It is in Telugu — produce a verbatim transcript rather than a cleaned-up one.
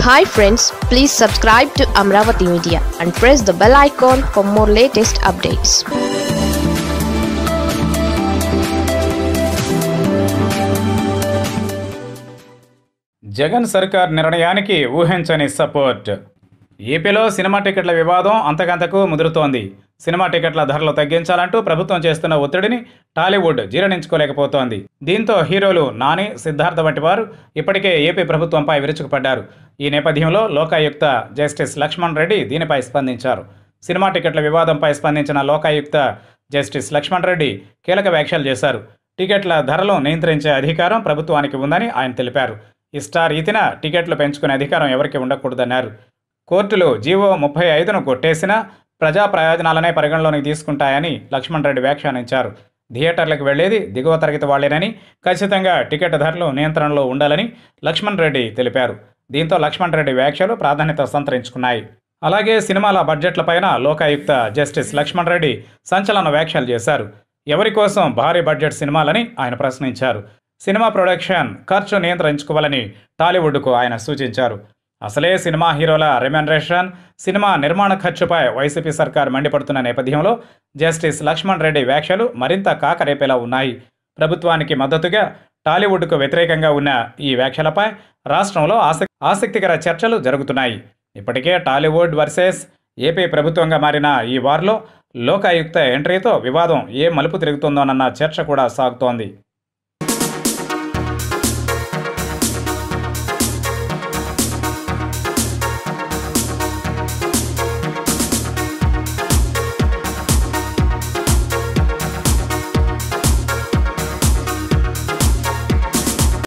Hi friends, please subscribe to Amaravathi Media and press the bell icon for more latest updates. Jagan సర్కార్ నిర్ణయానికి ఊహించని సపోర్ట్. ఏపీలో సినిమా టికెట్ల వివాదం అంతకంతకు ముదురుతోంది. సినిమా టికెట్ల ధరలు తగ్గించాలంటూ ప్రభుత్వం చేస్తున్న ఒత్తిడిని టాలీవుడ్ జీర్ణించుకోలేకపోతోంది. దీంతో హీరోలు నాని, సిద్ధార్థ వంటి వారు ఇప్పటికే ఏపీ ప్రభుత్వంపై విరుచుకుపడ్డారు. ఈ నేపథ్యంలో లోకాయుక్త జస్టిస్ లక్ష్మణ్ రెడ్డి దీనిపై స్పందించారు. సినిమా టికెట్ల వివాదంపై స్పందించిన లోకాయుక్త జస్టిస్ లక్ష్మణ్ రెడ్డి కీలక వ్యాఖ్యలు చేశారు. టికెట్ల ధరలు నియంత్రించే అధికారం ప్రభుత్వానికి ఉందని ఆయన తెలిపారు. ఇష్టారీతిన టికెట్లు పెంచుకునే అధికారం ఎవరికి ఉండకూడదన్నారు. కోర్టులు జీవో ముప్పై ఐదును కొట్టేసినా ప్రజా ప్రయోజనాలనే పరిగణలోకి తీసుకుంటాయని లక్ష్మణ్ రెడ్డి వ్యాఖ్యానించారు. థియేటర్లకు వెళ్లేది దిగువ తరగతి వాళ్లేనని, ఖచ్చితంగా టికెట్ ధరలు నియంత్రణలో ఉండాలని లక్ష్మణ్ రెడ్డి తెలిపారు. దీంతో లక్ష్మణ్ రెడ్డి వ్యాఖ్యలు ప్రాధాన్యత సంతరించుకున్నాయి. అలాగే సినిమాల బడ్జెట్లపైన లోకాయుక్త జస్టిస్ లక్ష్మణ్ రెడ్డి సంచలన వ్యాఖ్యలు చేశారు. ఎవరి కోసం భారీ బడ్జెట్ సినిమాలని ఆయన ప్రశ్నించారు. సినిమా ప్రొడక్షన్ ఖర్చు నియంత్రించుకోవాలని టాలీవుడ్కు ఆయన సూచించారు. అసలే సినిమా హీరోల రెమ్యునరేషన్, సినిమా నిర్మాణ ఖర్చుపై వైసీపీ సర్కార్ మండిపడుతున్న నేపథ్యంలో జస్టిస్ లక్ష్మణ్ రెడ్డి వ్యాఖ్యలు మరింత కాకరేపేలా ఉన్నాయి. ప్రభుత్వానికి మద్దతుగా టాలీవుడ్కు వ్యతిరేకంగా ఉన్న ఈ వ్యాఖ్యలపై రాష్ట్రంలో ఆసక్తి ఆసక్తికర చర్చలు జరుగుతున్నాయి. ఇప్పటికే టాలీవుడ్ వర్సెస్ ఏపీ ప్రభుత్వంగా మారిన ఈ వార్లో లోకాయుక్త ఎంట్రీతో వివాదం ఏ మలుపు తిరుగుతుందోనన్న చర్చ కూడా సాగుతోంది.